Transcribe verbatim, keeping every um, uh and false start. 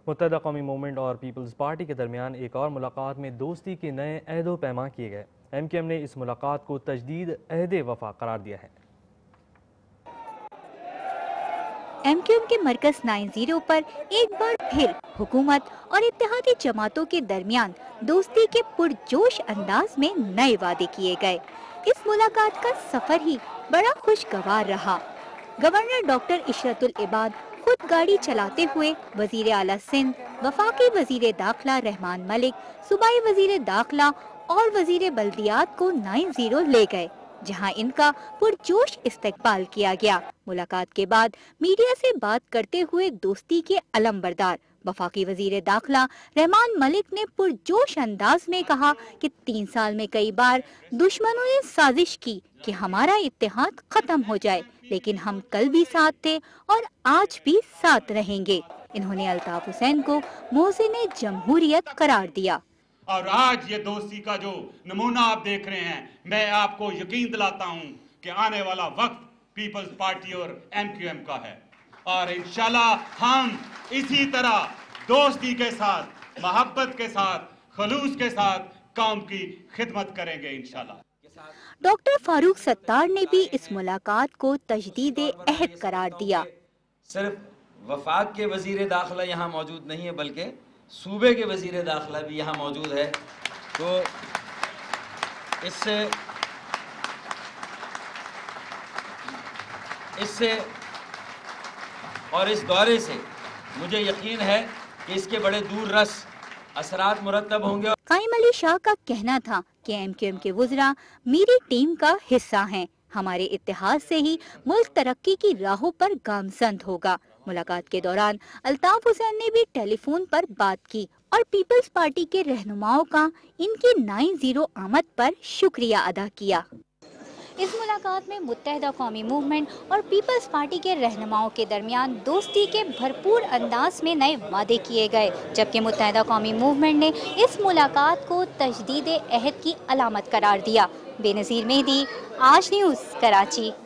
متحدہ قومی موومنٹ اور پیپلز پارٹی کے درمیان ایک اور ملاقات میں دوستی کے نئے عہد و پیما کیے گئے۔ ایم کیو ایم نے اس ملاقات کو تجدید عہد وفا قرار دیا ہے۔ ایم کیو ایم کے مرکز نائن زیرو پر ایک بار پھر حکومت اور اتحادی جماعتوں کے درمیان دوستی کے پرجوش انداز میں نئے وعدے کیے گئے۔ اس ملاقات کا سفر ہی بڑا خوشگوار رہا۔ گورنر ڈاکٹر عشرت العباد خود گاڑی چلاتے ہوئے وزیر اعلیٰ سندھ، وفاقی وزیر داخلہ رحمان ملک، صوبائی وزیر داخلہ اور وزیر بلدیات کو نائن زیرو لے گئے، جہاں ان کا پرجوش استقبال کیا گیا۔ ملاقات کے بعد میڈیا سے بات کرتے ہوئے دوستی کے علم بردار وفاقی وزیر داخلہ رحمان ملک نے پرجوش انداز میں کہا کہ تین سال میں کئی بار دشمنوں نے سازش کی کہ ہمارا اتحاد ختم ہو جائے، لیکن ہم کل بھی ساتھ تھے اور آج بھی ساتھ رہیں گے۔ انہوں نے الطاف حسین کو محسن جمہوریت قرار دیا۔ اور آج یہ دوستی کا جو نمونہ آپ دیکھ رہے ہیں، میں آپ کو یقین دلاتا ہوں کہ آنے والا وقت پیپلز پارٹی اور ایم کیو ایم کا ہے، اور انشاءاللہ ہم اسی طرح دوستی کے ساتھ، محبت کے ساتھ، خلوص کے ساتھ قوم کی خدمت کریں گے انشاءاللہ۔ ڈاکٹر فاروق ستار نے بھی اس ملاقات کو تجدید عہد قرار دیا۔ صرف وفاق کے وزیر داخلہ یہاں موجود نہیں ہے، بلکہ صوبے کے وزیر داخلہ بھی یہاں موجود ہے، تو اس سے اس سے اور اس دورے سے مجھے یقین ہے کہ اس کے بڑے دور رس اثرات مرتب ہوں گے۔ قائم علی شاہ کا کہنا تھا کہ ایم کیو ایم کے وزراء میری ٹیم کا حصہ ہیں، ہمارے اتحاد سے ہی ملک ترقی کی راہوں پر گامزن ہوگا۔ ملاقات کے دوران الطاف حسین نے بھی ٹیلی فون پر بات کی اور پیپلز پارٹی کے رہنماؤں کا ان کی نائن زیرو آمد پر شکریہ ادا کیا۔ اس ملاقات میں متحدہ قومی موومنٹ اور پیپلز پارٹی کے رہنماؤں کے درمیان دوستی کے بھرپور انداز میں نئے وعدے کیے گئے، جبکہ متحدہ قومی موومنٹ نے اس ملاقات کو تجدید عہد کی علامت قرار دیا۔ بے نظیر مہدی، آج نیوز، کراچی۔